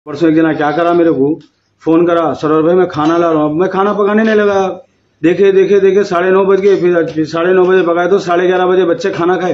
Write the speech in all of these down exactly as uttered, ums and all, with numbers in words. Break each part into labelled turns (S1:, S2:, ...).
S1: परसों एक जना क्या करा, मेरे को फोन करा, सरोवर भाई मैं खाना ला रहा हूँ। मैं खाना पकाने नहीं लगा, देखे देखे देखे साढ़े नौ बज गए। फिर साढ़े नौ बजे पकाए तो साढ़े ग्यारह बजे बच्चे खाना खाए।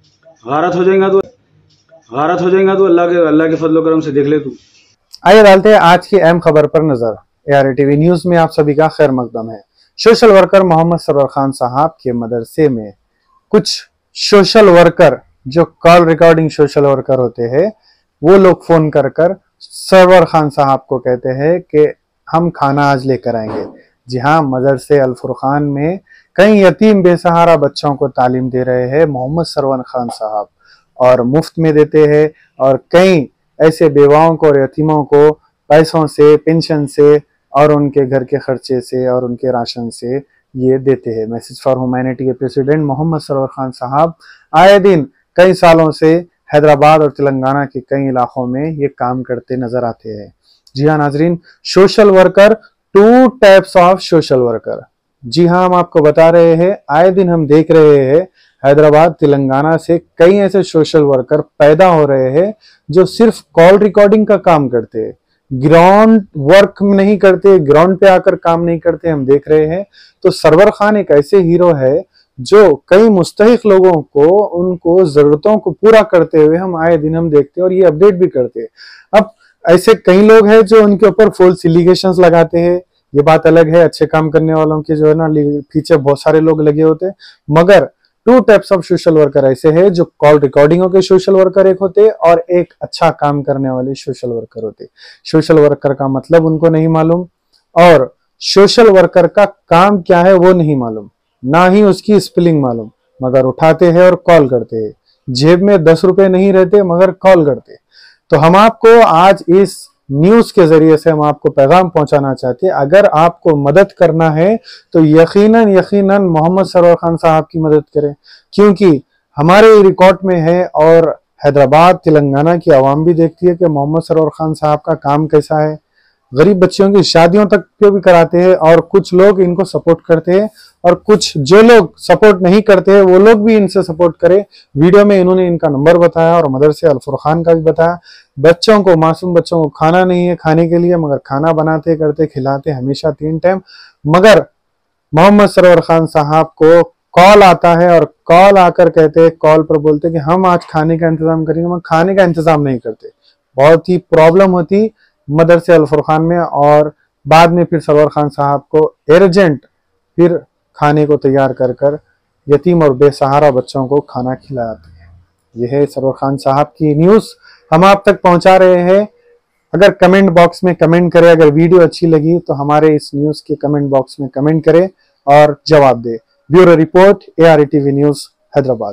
S1: गारत हो जाएगा तो गारत हो जाएगा तो अल्लाह के अल्लाह के फजल करम से देख ले तू।
S2: आइए डालते हैं आज की अहम खबर पर नजर। एआरए टीवी न्यूज में आप सभी का खैर मकदम है। सोशल वर्कर मोहम्मद सरवर खान साहब के मदरसे में कुछ सोशल वर्कर, जो कॉल रिकॉर्डिंग सोशल वर्कर होते हैं, वो लोग फोन कर कर सरवर खान साहब को कहते हैं कि हम खाना आज लेकर आएंगे। जी हाँ, मदरसे अल फुरकान में कई यतीम बेसहारा बच्चों को तालीम दे रहे हैं मोहम्मद सरवर खान साहब, और मुफ्त में देते हैं। और कई ऐसे बेवाओं को और यतीमों को पैसों से, पेंशन से और उनके घर के खर्चे से और उनके राशन से ये देते हैं। मैसेज फॉर ह्यूमैनिटी के प्रेसिडेंट मोहम्मद सरवर खान साहब आए दिन कई सालों से हैदराबाद और तेलंगाना के कई इलाकों में ये काम करते नजर आते हैं। जी हाँ नाजरीन, social worker, two types of social worker. जी हाँ, हम आपको बता रहे हैं, आए दिन हम देख रहे हैं हैदराबाद तेलंगाना से कई ऐसे सोशल वर्कर पैदा हो रहे हैं जो सिर्फ कॉल रिकॉर्डिंग का काम करते हैं, ग्राउंड वर्क नहीं करते, ग्राउंड पे आकर काम नहीं करते, हम देख रहे हैं। तो सरवर खान एक ऐसे हीरो है जो कई मुस्तहिक लोगों को, उनको जरूरतों को पूरा करते हुए हम आए दिन हम देखते हैं और ये अपडेट भी करते हैं। अब ऐसे कई लोग हैं जो उनके ऊपर फॉल्स एलिगेशंस लगाते हैं, ये बात अलग है, अच्छे काम करने वालों के जो है ना पीछे बहुत सारे लोग लगे होते हैं। मगर two types of social worker ऐसे हैं जो कॉल रिकॉर्डिंगों के सोशल वर्कर एक होते हैं और एक अच्छा काम करने वाले सोशल वर्कर होते हैं। सोशल वर्कर का मतलब उनको नहीं मालूम और सोशल वर्कर का काम क्या है वो नहीं मालूम, ना ही उसकी स्पेलिंग मालूम, मगर उठाते हैं और कॉल करते हैं। जेब में दस रुपए नहीं रहते मगर कॉल करते। तो हम आपको आज इस न्यूज के जरिए से हम आपको पैगाम पहुंचाना चाहते हैं, अगर आपको मदद करना है तो यकीनन यकीनन मोहम्मद सरवर खान साहब की मदद करें, क्योंकि हमारे रिकॉर्ड में है और हैदराबाद तेलंगाना की आवाम भी देखती है कि मोहम्मद सरवर खान साहब का काम कैसा है। गरीब बच्चियों की शादियों तक पे भी कराते हैं और कुछ लोग इनको सपोर्ट करते हैं और कुछ जो लोग सपोर्ट नहीं करते हैं वो लोग भी इनसे सपोर्ट करें। वीडियो में इन्होंने इनका नंबर बताया और मदरसे अल फुरकान का भी बताया। बच्चों को, मासूम बच्चों को खाना नहीं है खाने के लिए, मगर खाना बनाते करते खिलाते हमेशा तीन टाइम। मगर मोहम्मद सरवर खान साहब को कॉल आता है और कॉल आकर कहते हैं, कॉल पर बोलते हैं कि हम आज खाने का इंतजाम करेंगे, मगर खाने का इंतजाम नहीं करते। बहुत ही प्रॉब्लम होती मदरसे अल फुरकान में और बाद में फिर सरवर खान साहब को अर्जेंट फिर खाने को तैयार कर कर यतीम और बेसहारा बच्चों को खाना खिलाते हैं। यह है सरवर खान साहब की न्यूज, हम आप तक पहुंचा रहे हैं। अगर कमेंट बॉक्स में कमेंट करें, अगर वीडियो अच्छी लगी तो हमारे इस न्यूज के कमेंट बॉक्स में कमेंट करें और जवाब दे। Bureau report, ARA TV news, Hyderabad.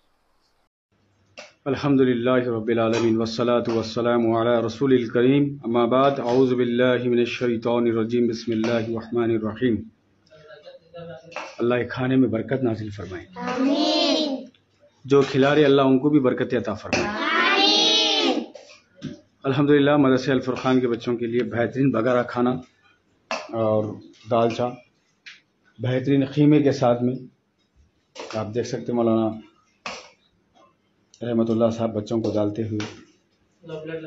S1: अल्हम्दुलिल्लाहि रब्बिल आलमीन वस्सलातु वस्सलामु अला रसूलिल करीम, अम्मा बाद, औज़ु बिल्लाहि मिनश शैतानिर रजीम, बिस्मिल्लाहिर रहमानिर रहीम। अल्लाह खाने में बरकत नाजिल फरमाए, आमीन। जो खिला रहे अल्लाह उनको भी बरकत अता फरमाए, आमीन। अल्हम्दुलिल्लाह, मदरसे अल फुरकान के बच्चों के लिए बेहतरीन बगारा खाना और दाल चा बेहतरीन खीमे के साथ में आप देख सकते हैं मौलाना रहमतुल्लाह साहब बच्चों को डालते हुए।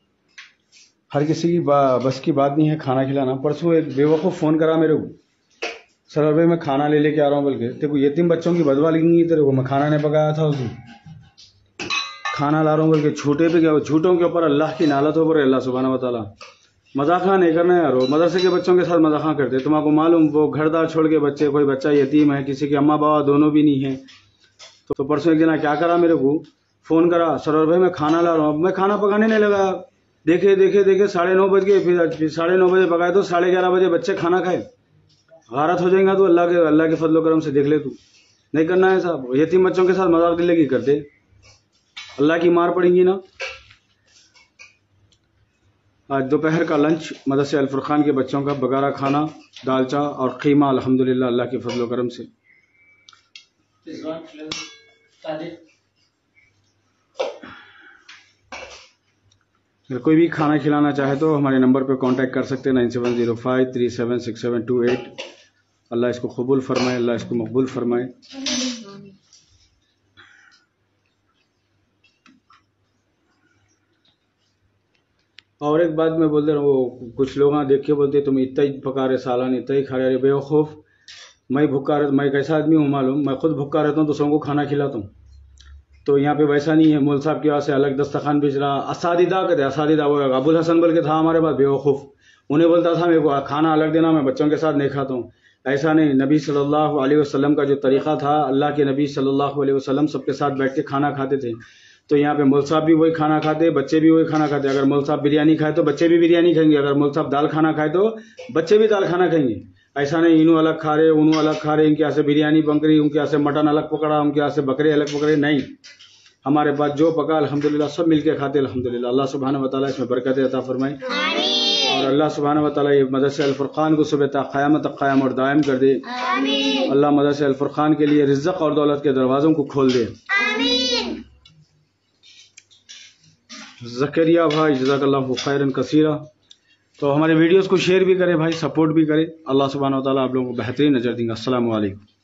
S1: हर किसी की बस की बात नहीं है खाना खिलाना। परसों एक बेवकूफ़ फ़ोन करा मेरे को, सर भाई मैं खाना ले लेके आ रहा हूँ, बल्कि तेरे को यतीम बच्चों की बदवा लगेंगी तेरे को, मैं खाना नहीं पकाया था उस दिन, खाना ला रहा हूँ बल्कि छूटे पे क्या, झूठों के ऊपर अल्लाह की नालत हो, अल्लाह सुब्हानहू व तआला मजाक नहीं करना यार। मदरसे के बच्चों के साथ मजाक करते, तुम्हारा मालूम वो घरदार छोड़ के बच्चे, कोई बच्चा यतीम है, किसी के अम्मा बाबा दोनों भी नहीं है। तो, तो परसों एक जना क्या करा, मेरे को फोन करा, सरवर भाई मैं खाना ला रहा हूँ। मैं खाना पकाने नहीं लगा, देखे देखे देखे साढ़े नौ बज गए। फिर साढ़े नौ बजे पकाए तो साढ़े ग्यारह बजे बच्चे खाना खाए। गारत हो जाएगा तो अल्लाह के अल्लाह के फजल करम से देख ले तू। नहीं करना है साहब, यतीम बच्चों के साथ मजाक दिल्ली की करते, अल्लाह की मार पड़ेगी ना। आज दोपहर का लंच मदरसे अल फुरकान के बच्चों का बगारा खाना, दालचा और खीमा, अल्हम्दुलिल्लाह अल्लाह के फजल करम से। अगर कोई भी खाना खिलाना चाहे तो हमारे नंबर पर कांटेक्ट कर सकते हैं, nine seven zero five three seven six seven two eight. अल्लाह इसको कबूल फरमाए, अल्लाह इसको मकबूल फरमाए। اور ایک بات میں بولتے رہا وہ کچھ لوگ دیکھ کے بولتے تم اتنا ہی پکا رہے سالان اتنا ہی کھا رہے بیوقوف. میں بھوکا رہتا میں کیسا آدمی ہوں معلوم, میں خود بھوکا رہتا ہوں دوسروں کو کھانا کھلاتا ہوں. تو یہاں پہ ویسا نہیں ہے. مول صاحب کے وہاں سے الگ دسترخوان بیچ رہا. اساتذہ کہتے اساتذہ وہ ابو الحسن بول کے تھا ہمارے پاس بیوقوف, انہیں بولتا تھا میرے کو کھانا الگ دینا, میں بچوں کے ساتھ نہیں کھاتا ہوں. ایسا نہیں. نبی صلی اللہ علیہ وسلم کا جو طریقہ تھا, اللہ کے نبی صلی اللہ علیہ وسلم سب کے ساتھ بیٹھ کے کھانا کھاتے تھے. تو یہاں پہ مول صاحب بھی وہی کھانا کھاتے, بچے بھی وہی کھانا کھاتے. اگر مول صاحب بریانی کھائے تو بچے بھی بریانی کھائیں گے, اگر مول صاحب دال کھانا کھائے تو بچے بھی دال کھانا کھائیں گے. ایسا نہیں انہوں الگ کھا رہے انہوں الگ کھا رہے, ان کے یہاں سے بریانی پکڑی, ان کے یہاں سے مٹن الگ پکڑا, ان کے یہاں سے بکرے الگ پکڑے. نہیں, ہمارے پاس جو پکا الحمدللہ سب مل کے کھاتے الحمدللہ. اللہ سبحانہ و تعالیٰ اس میں برکت عطا فرمائے, اور اللہ سبحانہ و تعالیٰ یہ مدرسہ الفرقان کو صبح تا قیامت تک قائم اور دائم کر دے. اللہ مدرسہ الفرقان کے لیے رزق اور دولت کے دروازوں کو کھول دے. زکریا بھائی جزاک اللہ خیرا کثیرا. تو ہمارے ویڈیوز کو شیئر بھی کرے بھائی, سپورٹ بھی کرے. اللہ سبحانہ و تعالیٰ آپ لوگوں کو بہترین اجر دیں گا. السلام علیکم.